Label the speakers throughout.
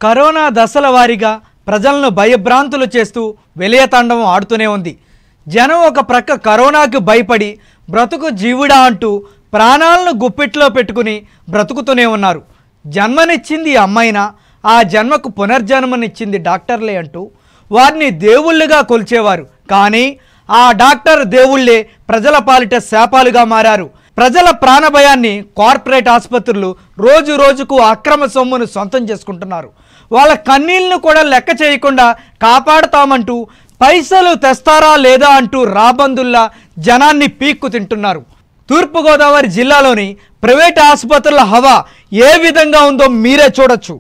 Speaker 1: Corona దశల వారీగా ప్రజలను భయభ్రాంతులు చేస్తూ వెలియతాండవం ఆడుతూనే ఉంది. జనం ఒక ప్రక్క కరోనాకు భయపడి బ్రతుకు జీవుడా అంటూ ప్రాణాలను గుప్పిట్లో పెట్టుకుని బ్రతుకుతూనే ఉన్నారు. జన్మనిచ్చింది అమ్మాయినా, ఆ జన్మకు పునర్జన్మనిచ్చింది డాక్టర్లే అంటూ వారిని దేవుళ్ళుగా కొలిచేవారు. కానీ ఆ డాక్టర్ దేవుళ్ళే ప్రజల పాలిట శాపాలుగా మారారు. ప్రజల ప్రాణభయాన్ని కార్పొరేట్ ఆసుపత్రులు రోజు రోజుకు అక్రమ సొమ్మును సొంతం చేసుకుంటున్నారు. వాళ్ళ కన్నీళ్లను కూడా లెక్క చేయకుండా కాపాడుతామంటూ పైసలు తెస్తారా లేదా అంటూ రాబందుల్లా జనాన్ని పీక్కు తింటున్నారు. తూర్పుగోదావరి జిల్లాలోని ప్రైవేట్ ఆసుపత్రుల హవా ఏ విధంగా ఉందో మీరే చూడొచ్చు.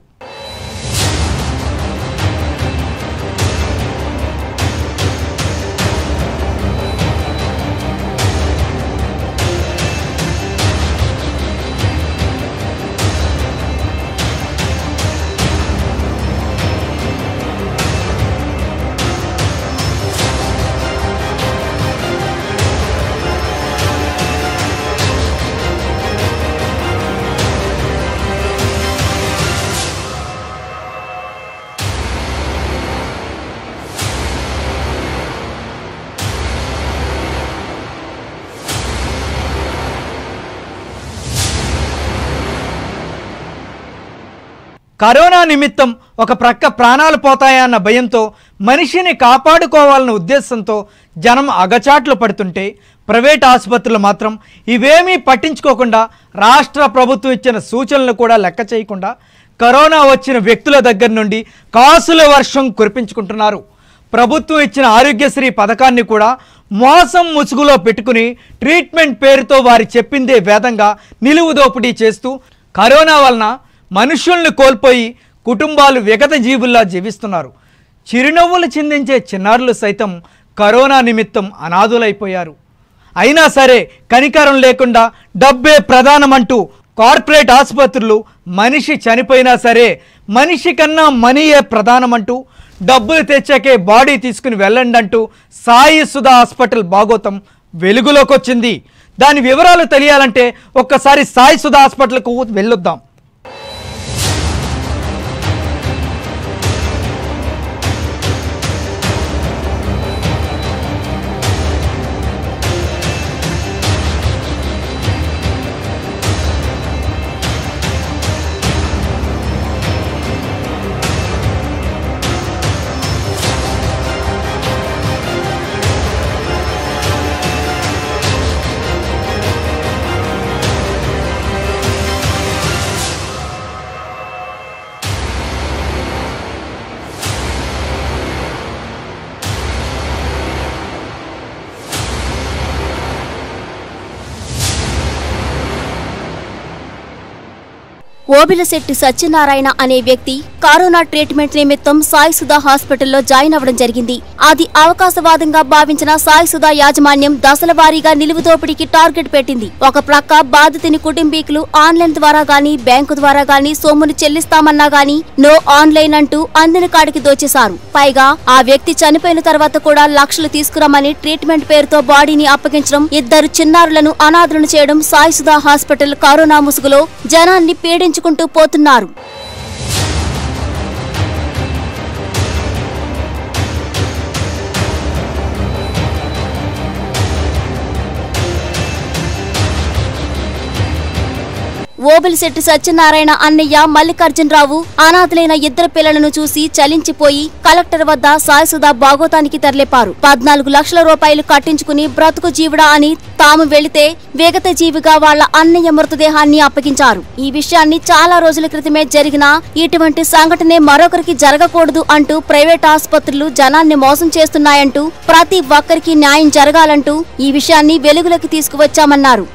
Speaker 1: కరోనా నిమిత్తం ఒక ప్రక్క ప్రాణాలు పోతాయన్న భయంతో మనిషిని కాపాడుకోవాలన్న ఉద్దేశంతో జనం అగచాట్లు పడుతుంటే ప్రైవేట్ ఆసుపత్రులు మాత్రం ఇవేమీ పట్టించుకోకుండా రాష్ట్ర ప్రభుత్వం ఇచ్చిన సూచనలు కూడా లెక్క చేయకుండా కరోనా వచ్చిన వ్యక్తుల దగ్గర నుండి కాసుల వర్షం కురిపించుకుంటున్నారు. ప్రభుత్వం ఇచ్చిన ఆరోగ్యశ్రీ పథకాన్ని కూడా మోసం ముసుగులో పెట్టుకుని ట్రీట్మెంట్ పేరుతో వారి చెప్పిందే వేదంగా నిలువు దోపిడీ చేస్తూ కరోనా వలన మనుషుల్ని కోల్పోయి కుటుంబాలు విగత జీవుల్లా జీవిస్తున్నారు. చిరునవ్వులు చిందించే చిన్నారులు సైతం కరోనా నిమిత్తం అనాథులైపోయారు. అయినా సరే కనికరం లేకుండా డబ్బే ప్రధానమంటూ కార్పొరేట్ ఆసుపత్రులు మనిషి చనిపోయినా సరే మనిషి కన్నా మనీయే ప్రధానమంటూ డబ్బులు తెచ్చాకే బాడీ తీసుకుని వెళ్ళండి అంటూ సాయి సుధా హాస్పిటల్ భాగోతం వెలుగులోకి వచ్చింది. దాని వివరాలు తెలియాలంటే ఒక్కసారి సాయి సుధా హాస్పిటల్కు వెళ్ళొద్దాం.
Speaker 2: ఓబిలశెట్టి సత్యనారాయణ అనే వ్యక్తి కరోనా ట్రీట్మెంట్ నిమిత్తం సాయి సుధా హాస్పిటల్లో జాయిన్ అవ్వడం జరిగింది. అది అవకాశవాదంగా భావించిన సాయి సుధా యాజమాన్యం దశల వారీగా నిలువు దోపిడీకి టార్గెట్ పెట్టింది. ఒక ప్రక్క బాధితుని కుటుంబీకులు ఆన్లైన్ ద్వారా గానీ బ్యాంకు ద్వారా గానీ సొమ్మును చెల్లిస్తామన్నా గానీ నో ఆన్లైన్ అంటూ అందిన కాడికి దోచేశారు. పైగా ఆ వ్యక్తి చనిపోయిన తర్వాత కూడా లక్షలు తీసుకురమ్మని ట్రీట్మెంట్ పేరుతో బాడీని అప్పగించడం, ఇద్దరు చిన్నారులను అనాథులను చేయడం సాయి సుధా హాస్పిటల్ కరోనా ముసుగులో జనాన్ని పీడించుకుంటూ పోతున్నారు. ఓబిలశెట్టి సత్యనారాయణ అన్నయ్య మల్లికార్జునరావు అనాథలైన ఇద్దరు పిల్లలను చూసి చలించిపోయి కలెక్టర్ వద్ద సాయి సుధా భాగోతానికి తరలిపారు. 14 లక్షల రూపాయలు కట్టించుకుని బ్రతుకు జీవుడా అని తాము వెళితే విగత జీవిగా వాళ్ల అన్నయ్య మృతదేహాన్ని అప్పగించారు. ఈ విషయాన్ని చాలా రోజుల క్రితమే జరిగినా ఇటువంటి సంఘటనే మరొకరికి జరగకూడదు అంటూ ప్రైవేట్ ఆసుపత్రులు జనాన్ని మోసం చేస్తున్నాయంటూ ప్రతి ఒక్కరికి న్యాయం జరగాలంటూ ఈ విషయాన్ని వెలుగులోకి తీసుకువచ్చామన్నారు.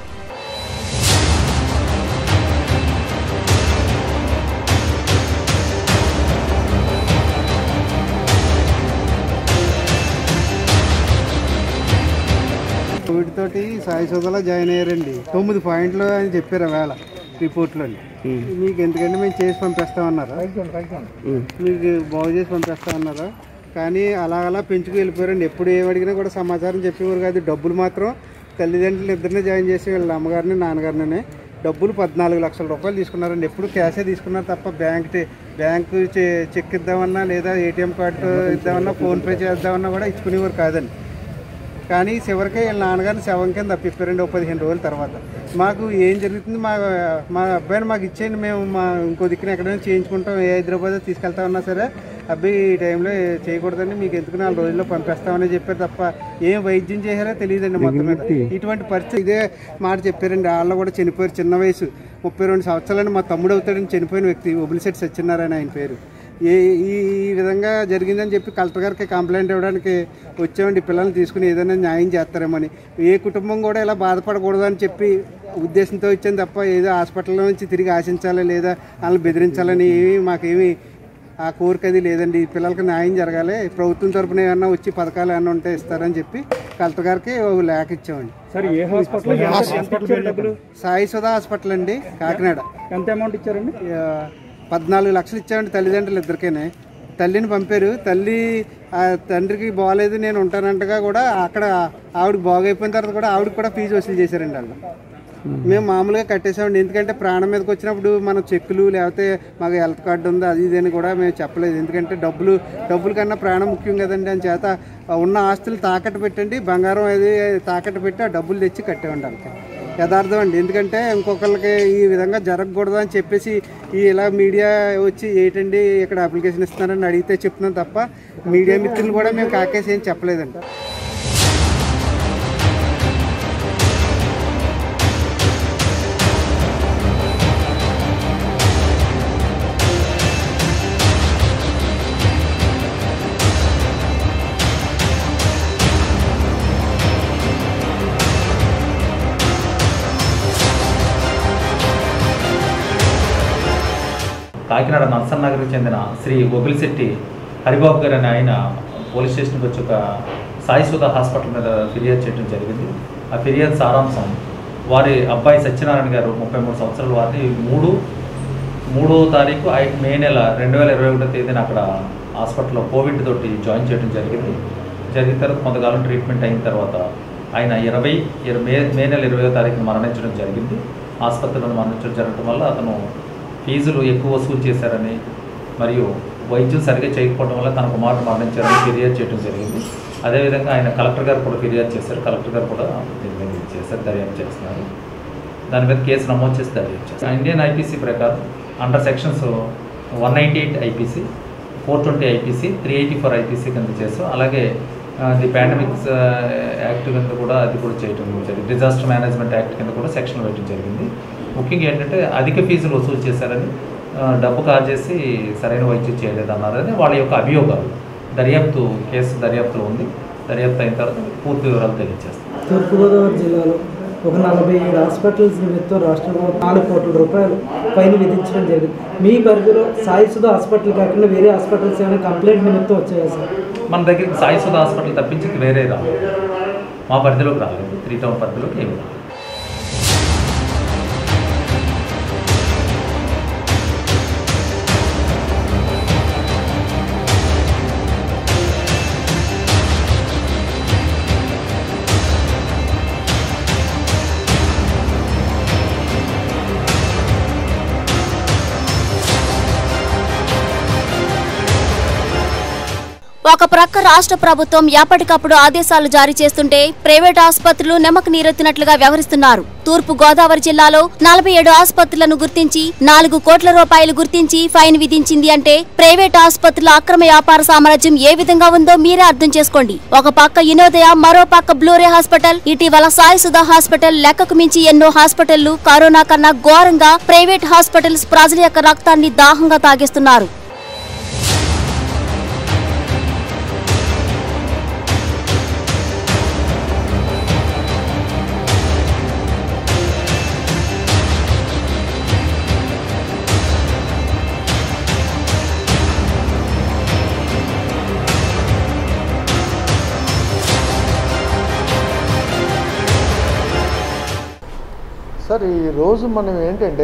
Speaker 3: కోవిడ్ తోటి సాయి సుధాలో జాయిన్ అయ్యారండి. 9 పాయింట్లు అని చెప్పారు వేళ రిపోర్ట్లో. మీకు ఎందుకంటే మేము చేసి పంపిస్తామన్నారు, మీకు బాగు చేసి పంపిస్తామన్నారు. కానీ అలా పెంచుకు వెళ్ళిపోయారండి. ఎప్పుడు ఏమడిగినా కూడా సమాచారం చెప్పేవారు కాదు. డబ్బులు మాత్రం తల్లిదండ్రులు ఇద్దరినే జాయిన్ చేసి వీళ్ళ అమ్మగారిని నాన్నగారిని డబ్బులు 14 లక్షల రూపాయలు తీసుకున్నారండి. ఎప్పుడు క్యాషే తీసుకున్నారు తప్ప బ్యాంకు చెక్ ఇద్దామన్నా లేదా ఏటీఎం కార్డు ఇద్దామన్నా ఫోన్పే చేద్దామన్నా కూడా ఇచ్చుకునేవారు కాదండి. కానీ చివరికి వీళ్ళ నాన్నగారిని శవం కింద తప్పిప్పారండి 15 రోజుల తర్వాత. మాకు ఏం జరుగుతుంది, మా అబ్బాయిని మాకు ఇచ్చేయండి, మేము ఇంకో దిక్కున ఎక్కడైనా చేయించుకుంటాం, ఏ హైదరాబాద్ తీసుకెళ్తామన్నా సరే అబ్బాయి ఈ టైంలో చేయకూడదండి, మీకు ఎందుకు 4 రోజుల్లో పంపిస్తామని చెప్పారు తప్ప ఏం వైద్యం చేశారో తెలియదండి. మొత్తం మీద ఇటువంటి పరిస్థితి ఇదే మాట చెప్పారండి. వాళ్ళు కూడా చనిపోయారు, చిన్న వయసు 32 సంవత్సరాలని. మా తమ్ముడు అవుతాడని చనిపోయిన వ్యక్తి ఓబులిశెట్టి సత్యనారాయణ ఆయన పేరు. ఈ విధంగా జరిగిందని చెప్పి కలెక్టర్ గారికి కంప్లైంట్ ఇవ్వడానికి వచ్చామండి. పిల్లల్ని తీసుకుని ఏదైనా న్యాయం చేస్తారేమని. ఏ కుటుంబం కూడా ఇలా బాధపడకూడదు అని చెప్పి ఉద్దేశంతో ఇచ్చాను తప్ప ఏదో హాస్పిటల్లో నుంచి తిరిగి ఆశించాలి లేదా వాళ్ళని బెదిరించాలని మాకేమి ఆ కోరిక అది లేదండి. పిల్లలకి న్యాయం జరగాలి, ప్రభుత్వం తరఫున ఏమన్నా వచ్చి పథకాలు ఏమన్నా ఉంటే ఇస్తారని చెప్పి కలెక్టర్ గారికి లేఖ ఇచ్చామండి. సాయి సుధా హాస్పిటల్ అండి, కాకినాడ.
Speaker 4: ఎంత అమౌంట్ ఇచ్చారండి?
Speaker 3: 14 లక్షలు ఇచ్చామండి తల్లిదండ్రులు ఇద్దరికైనా. తల్లిని పంపారు. తల్లి తండ్రికి బాగలేదు నేను ఉంటానంటగా కూడా అక్కడ ఆవిడకి బాగైపోయిన తర్వాత కూడా ఆవిడకి కూడా ఫీజు వసూలు చేశారండి వాళ్ళు. మేము మామూలుగా కట్టేసామండి. ఎందుకంటే ప్రాణం మీదకి వచ్చినప్పుడు మనం చెక్కులు లేకపోతే మాకు హెల్త్ కార్డు ఉంది అది ఇది అని కూడా మేము చెప్పలేదు. ఎందుకంటే డబ్బుల కన్నా ప్రాణం ముఖ్యం కదండి. అని చేత ఉన్న ఆస్తులు తాకట్టు పెట్టండి, బంగారం అది తాకట్టు పెట్టి ఆ డబ్బులు తెచ్చి కట్టేవండి వాళ్ళకి. యథార్థం అండి. ఎందుకంటే ఇంకొకరికి ఈ విధంగా జరగకూడదు అని చెప్పేసి ఇలా మీడియా వచ్చి ఏంటండి ఇక్కడ అప్లికేషన్ ఇస్తున్నారని అడిగితే చెప్తున్నాం తప్ప మీడియా మిత్రులు కూడా మేము కాకేసి ఏం చెప్పలేదండి.
Speaker 5: కాకినాడ నర్సన్ నగర్కి చెందిన శ్రీ ఓబులిశెట్టి హరిబాబు గారు అని ఆయన పోలీస్ స్టేషన్కి వచ్చి ఒక సాయి సుధా హాస్పిటల్ మీద ఫిర్యాదు చేయడం జరిగింది. ఆ ఫిర్యాదు సారాంశం వారి అబ్బాయి సత్యనారాయణ గారు 33 సంవత్సరాల వారిని 3వ తారీఖు మే నెల 2021 తేదీన అక్కడ హాస్పిటల్లో కోవిడ్ తోటి జాయిన్ చేయడం జరిగింది. జరిగిన తర్వాత కొంతకాలం ట్రీట్మెంట్ అయిన తర్వాత ఆయన మే నెల 20వ తారీఖున మరణించడం జరిగింది. ఆసుపత్రిలో మరణించడం జరగడం వల్ల అతను ఫీజులు ఎక్కువ వసూలు చేశారని మరియు వైద్యం సరిగ్గా చేయకపోవడం వల్ల తన కుమారుడు మరణించారని ఫిర్యాదు చేయడం జరిగింది. అదేవిధంగా ఆయన కలెక్టర్ గారు కూడా ఫిర్యాదు చేశారు. కలెక్టర్ గారు కూడా చేశారు, దర్యాప్తు చేస్తున్నారు. దాని మీద కేసు నమోదు చేసి దర్యాప్తు చేస్తారు. ఇండియన్ ఐపీసీ ప్రకారం under sections 198 IPC, 420 IPC, 384 IPC కింద చేస్తాం. అలాగే ది పాండమిక్స్ యాక్ట్ కింద కూడా అది కూడా చేయడం జరిగింది. డిజాస్టర్ మేనేజ్మెంట్ యాక్ట్ కింద కూడా సెక్షన్ వేయడం జరిగింది. ముఖ్యంగా ఏంటంటే అధిక ఫీజులు వసూలు చేశారని, డబ్బు కాజేసి సరైన వైద్యం చేయలేదన్నారని వాళ్ళ యొక్క అభియోగాలు. కేసు దర్యాప్తులో ఉంది. దర్యాప్తు అయిన తర్వాత పూర్తి వివరాలు తెలియజేస్తాం.
Speaker 4: తూర్పుగోదావరి జిల్లాలో ఒక 47 హాస్పిటల్స్ నిమిత్తం రాష్ట్ర ప్రభుత్వం 4 కోట్ల రూపాయలు ఫైన్ విధించడం జరిగింది. మీ పరిధిలో సాయి సుధా హాస్పిటల్ కాకుండా వేరే హాస్పిటల్స్ ఏమైనా కంప్లైంట్ నిమిత్తం వచ్చాయా సార్?
Speaker 5: మన దగ్గరికి సాయి సుధా హాస్పిటల్ తప్పించి వేరే రాలేదు, మా పరిధిలోకి రాలేదు. 3 టౌన్ పరిధిలోకి ఏమి రాలేదు.
Speaker 2: ఒక ప్రక్క రాష్ట్ర ప్రభుత్వం ఎప్పటికప్పుడు ఆదేశాలు జారీ చేస్తుంటే ప్రైవేట్ ఆసుపత్రులు నెమకు నీరెత్తినట్లుగా వ్యవహరిస్తున్నారు. తూర్పు గోదావరి జిల్లాలో 47 ఆసుపత్రులను గుర్తించి 4 కోట్ల రూపాయలు గుర్తించి ఫైన్ విధించింది అంటే ప్రైవేట్ ఆసుపత్రుల అక్రమ వ్యాపార సామ్రాజ్యం ఏ విధంగా ఉందో మీరే అర్థం చేసుకోండి. ఒక పక్క ఇనోదయ, మరో పక్క బ్లూరే హాస్పిటల్, ఇటీవల సాయి సుధా హాస్పిటల్, లెక్కకు మించి ఎన్నో హాస్పిటళ్లు కరోనా కన్నా ఘోరంగా ప్రైవేట్ హాస్పిటల్స్ ప్రజల యొక్క రక్తాన్ని దాహంగా తాగేస్తున్నారు.
Speaker 6: సార్ ఈరోజు మనం ఏంటంటే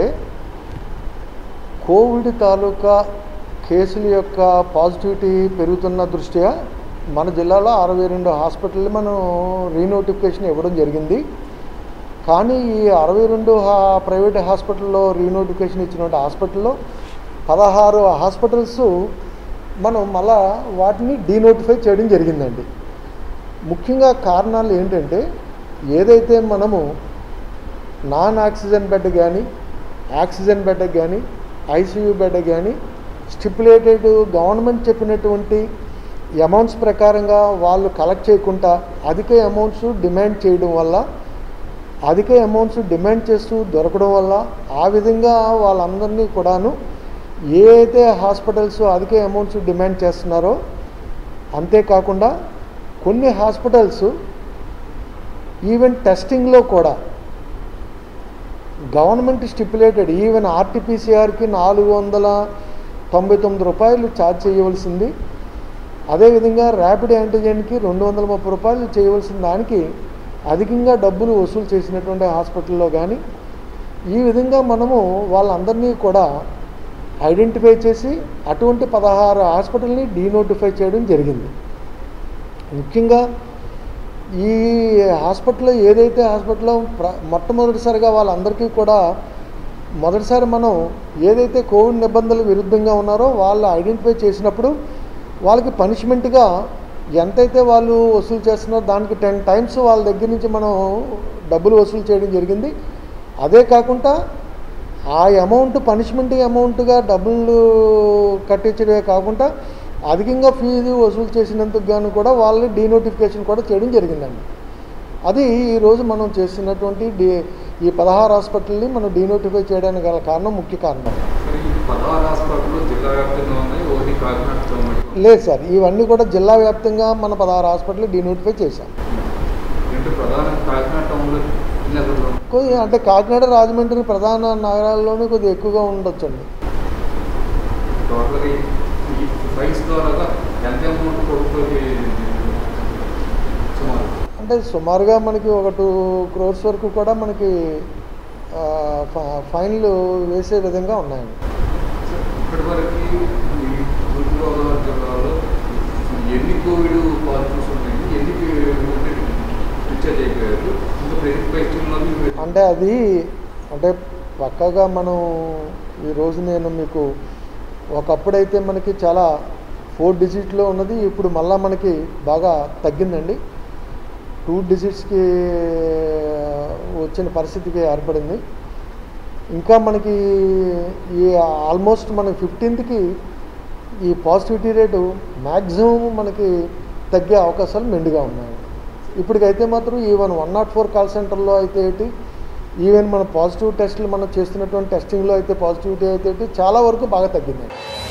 Speaker 6: కోవిడ్ తాలూకా కేసుల యొక్క పాజిటివిటీ పెరుగుతున్న దృష్ట్యా మన జిల్లాలో 62 హాస్పిటల్ మనం రీనోటిఫికేషన్ ఇవ్వడం జరిగింది. కానీ ఈ 62 ప్రైవేట్ హాస్పిటల్లో రీనోటిఫికేషన్ ఇచ్చినటువంటి హాస్పిటల్లో 16 హాస్పిటల్స్ మనం మళ్ళా వాటిని డీనోటిఫై చేయడం జరిగిందండి. ముఖ్యంగా కారణాలు ఏంటంటే, ఏదైతే మనము నాన్ ఆక్సిజన్ బెడ్ కానీ, ఆక్సిజన్ బెడ్ కానీ, ఐసీయూ బెడ్ కానీ స్టిపులేటెడ్ గవర్నమెంట్ చెప్పినటువంటి అమౌంట్స్ ప్రకారంగా వాళ్ళు కలెక్ట్ చేయకుండా అధిక అమౌంట్స్ డిమాండ్ చేయడం వల్ల, అధిక అమౌంట్స్ డిమాండ్ చేస్తూ దొరకడం వల్ల ఆ విధంగా వాళ్ళందరినీ కూడాను ఏ అయితే హాస్పిటల్స్ అధిక అమౌంట్స్ డిమాండ్ చేస్తున్నారో, అంతేకాకుండా కొన్ని హాస్పిటల్స్ ఈవెన్ టెస్టింగ్లో కూడా గవర్నమెంట్ స్టిపులేటెడ్ ఈవెన్ ఆర్టీపీసీఆర్కి 499 రూపాయలు ఛార్జ్ చేయవలసింది, అదేవిధంగా ర్యాపిడ్ యాంటీజెన్కి 230 రూపాయలు చేయవలసిన దానికి అధికంగా డబ్బులు వసూలు చేసినటువంటి హాస్పిటల్లో కానీ ఈ విధంగా మనము వాళ్ళందరినీ కూడా ఐడెంటిఫై చేసి అటువంటి 16 హాస్పిటల్ని డీనోటిఫై చేయడం జరిగింది. ముఖ్యంగా ఈ హాస్పిటల్లో ఏదైతే హాస్పిటల్లో మొట్టమొదటిసారిగా వాళ్ళందరికీ కూడా మొదటిసారి మనం ఏదైతే కోవిడ్ నిబంధనలు విరుద్ధంగా ఉన్నారో వాళ్ళు ఐడెంటిఫై చేసినప్పుడు వాళ్ళకి పనిష్మెంట్గా ఎంతైతే వాళ్ళు వసూలు చేస్తున్నారో దానికి 10 టైమ్స్ వాళ్ళ దగ్గర నుంచి మనం డబ్బులు వసూలు చేయడం జరిగింది. అదే కాకుండా ఆ అమౌంట్ పనిష్మెంట్ అమౌంట్గా డబ్బులు కట్టించడమే కాకుండా అధికంగా ఫీజు వసూలు చేసినందుకు గాను కూడా వాళ్ళని డీనోటిఫికేషన్ కూడా చేయడం జరిగిందండి. అది ఈరోజు మనం చేస్తున్నటువంటి ఈ 16 హాస్పిటల్ని మనం డీనోటిఫై చేయడానికి గల కారణం, ముఖ్య కారణం. లేదు సార్, ఇవన్నీ కూడా జిల్లా వ్యాప్తంగా మన 16 హాస్పిటల్ డీనోటిఫై చేశాం. అంటే కాకినాడ, రాజమండ్రి ప్రధాన నగరాల్లోనే కొద్దిగా ఎక్కువగా ఉండొచ్చండి. అంటే సుమారుగా మనకి ఒక 2 crores వరకు కూడా మనకి ఫైన్లు వేసే విధంగా ఉన్నాయండి.
Speaker 7: ఇప్పటివరకు తూర్పుగోదావరి జిల్లాలో ఎన్ని కోవిడ్ పాజిటివ్స్ ఉన్నాయి, ఎన్ని డిశ్చార్జ్ అయిపోయారు?
Speaker 6: అంటే అది అంటే పక్కాగా మనం ఈరోజు నేను మీకు ఒకప్పుడైతే మనకి చాలా 4 digitsలో ఉన్నది, ఇప్పుడు మళ్ళీ మనకి బాగా తగ్గిందండి. 2 digitsకి వచ్చిన పరిస్థితికి ఏర్పడింది. ఇంకా మనకి ఈ ఆల్మోస్ట్ మనకి 15th ఈ పాజిటివిటీ రేటు మ్యాక్సిమం మనకి తగ్గే అవకాశాలు మెండుగా ఉన్నాయి. ఇప్పటికైతే మాత్రం ఈవెన్ 104 కాల్ సెంటర్లో అయితే ఏంటి, ఈవెన్ మన పాజిటివ్ టెస్టులు మనం చేస్తున్నటువంటి టెస్టింగ్లో అయితే పాజిటివిటీ అయితే ఏంటి చాలా వరకు బాగా తగ్గింది.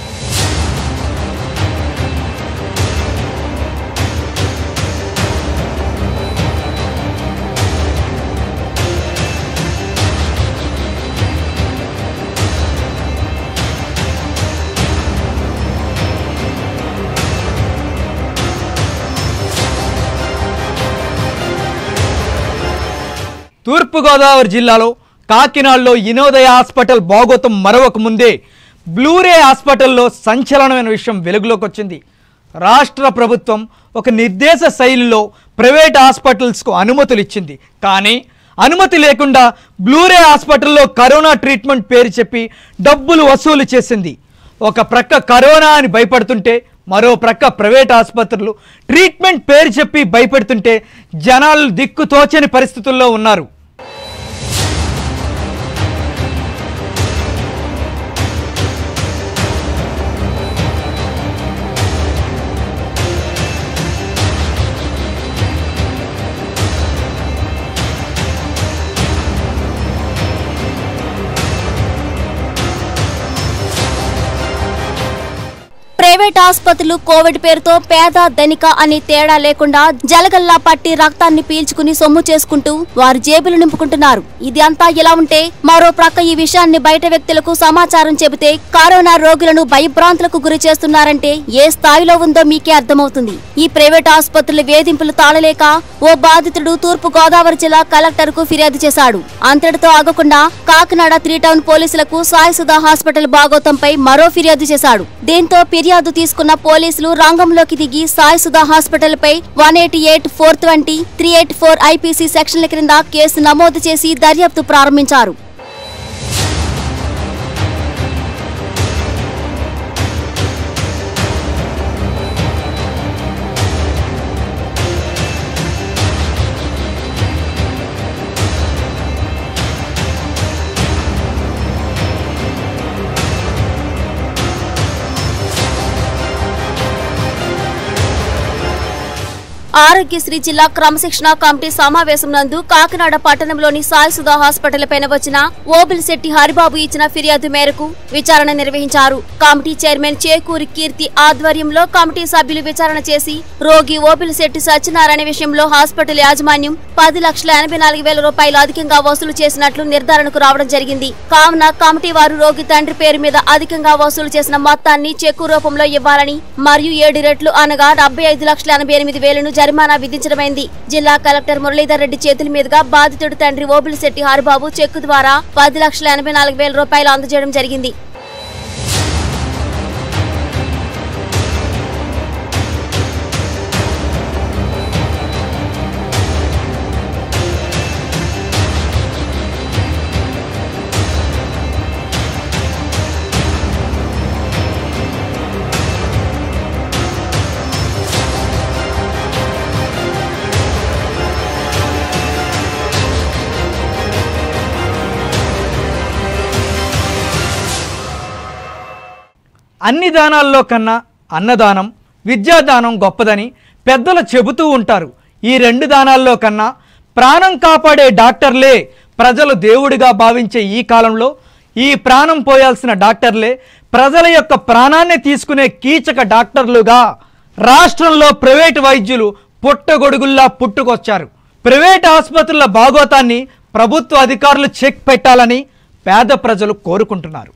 Speaker 1: తూర్పుగోదావరి జిల్లాలో కాకినాడలో వినోదయ హాస్పిటల్ బాగోతం మరొక ముందే బ్లూరే హాస్పిటల్లో సంచలనమైన విషయం వెలుగులోకి వచ్చింది. రాష్ట్ర ప్రభుత్వం ఒక నిర్దేశ శైలిలో ప్రైవేట్ హాస్పిటల్స్కు అనుమతులు ఇచ్చింది. కానీ అనుమతి లేకుండా బ్లూరే హాస్పిటల్లో కరోనా ట్రీట్మెంట్ పేరు చెప్పి డబ్బులు వసూలు చేసింది. ఒక ప్రక్క కరోనా అని భయపడుతుంటే మరో ప్రక్క ప్రైవేట్ ఆసుపత్రులు ట్రీట్మెంట్ పేరు చెప్పి భయపెడుతుంటే జనాలు దిక్కుతోచని పరిస్థితుల్లో ఉన్నారు.
Speaker 2: ప్రైవేట్ ఆసుపత్రులు కోవిడ్ పేరుతో పేద ధనిక అని తేడా లేకుండా జలగల్లా పట్టి రక్తాన్ని పీల్చుకుని సొమ్ము చేసుకుంటూ వారి జేబులు నింపుకుంటున్నారు. ఇది అంతా ఇలా ఉంటే మరో ప్రక్క ఈ విషయాన్ని బయట వ్యక్తులకు సమాచారం చెబితే కరోనా రోగులను భయభ్రాంతులకు గురి చేస్తున్నారంటే ఏ స్థాయిలో ఉందో మీకే అర్థమవుతుంది. ఈ ప్రైవేట్ ఆసుపత్రుల వేధింపులు తాళలేక ఓ బాధితుడు తూర్పు గోదావరి జిల్లా కలెక్టర్ కు ఫిర్యాదు చేశాడు. అంతటితో ఆగకుండా కాకినాడ 3 టౌన్ పోలీసులకు సాయిసుధా హాస్పిటల్ బాగోతంపై మరో ఫిర్యాదు చేశాడు. దీంతో ఫిర్యాదు ఫిర్యాదు తీసుకున్న పోలీసులు రంగంలోకి దిగి సాయి సుధా హాస్పిటల్పై 188, 420, 384 ఐపీసీ సెక్షన్ల క్రింద కేసు నమోదు చేసి దర్యాప్తు ప్రారంభించారు. ఆరోగ్యశ్రీ జిల్లా క్రమశిక్షణ కమిటీ సమావేశం నందు కాకినాడ పట్టణంలోని సాయి సుధా హాస్పిటల్ పైన వచ్చిన ఓబిలిశెట్టి హరిబాబు ఇచ్చిన ఫిర్యాదు మేరకు విచారణ నిర్వహించారు. కమిటీ చైర్మన్ చేకూరి కీర్తి ఆధ్వర్యంలో కమిటీ సభ్యులు విచారణ చేసి రోగి ఓబిలిశెట్టి సత్యనారాయణ విషయంలో హాస్పిటల్ యాజమాన్యం 10,84,000 రూపాయలు అధికంగా వసూలు చేసినట్లు నిర్ధారణకు రావడం జరిగింది. కావున కమిటీ వారు రోగి తండ్రి పేరు మీద అధికంగా వసూలు చేసిన మొత్తాన్ని చెక్కు రూపంలో ఇవ్వాలని మరియు 7 రెట్లు అనగా 75,88,000 జరిమానా విధించడమైంది. జిల్లా కలెక్టర్ మురళీధర్ రెడ్డి చేతుల మీదుగా బాధితుడి తండ్రి ఓబిలిశెట్టి హరిబాబు చెక్కు ద్వారా 10,84,000 రూపాయలు అందజేయడం జరిగింది.
Speaker 1: అన్ని దానాల్లో కన్నా అన్నదానం, విద్యాదానం గొప్పదని పెద్దలు చెబుతూ ఉంటారు. ఈ 2 దానాల్లో కన్నా ప్రాణం కాపాడే డాక్టర్లే ప్రజలు దేవుడిగా భావించే ఈ కాలంలో ఈ ప్రాణం పోయాల్సిన డాక్టర్లే ప్రజల యొక్క ప్రాణాన్ని తీసుకునే కీచక డాక్టర్లుగా రాష్ట్రంలో ప్రైవేటు వైద్యులు పుట్టగొడుగుల్లా పుట్టుకొచ్చారు. ప్రైవేట్ ఆసుపత్రుల బాగోతాన్ని ప్రభుత్వ అధికారులు చెక్ పెట్టాలని పేద ప్రజలు కోరుకుంటున్నారు.